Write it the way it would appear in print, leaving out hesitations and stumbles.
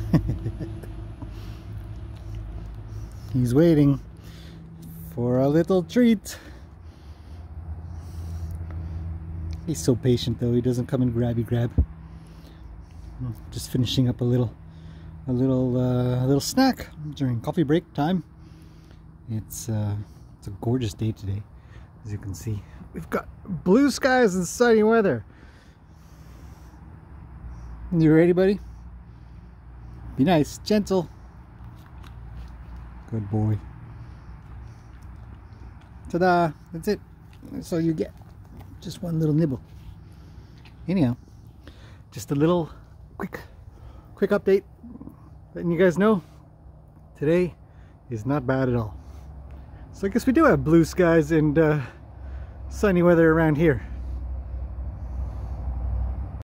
He's waiting for a little treat. He's so patient though, he doesn't come and grab. Just finishing up a little snack during coffee break time. It's a gorgeous day today, as you can see. We've got blue skies and sunny weather. You ready, buddy? Be nice, gentle. Good boy. Ta-da! That's it. That's all you get. Just one little nibble. Anyhow, just a little quick update, letting you guys know today is not bad at all. So I guess we do have blue skies and sunny weather around here.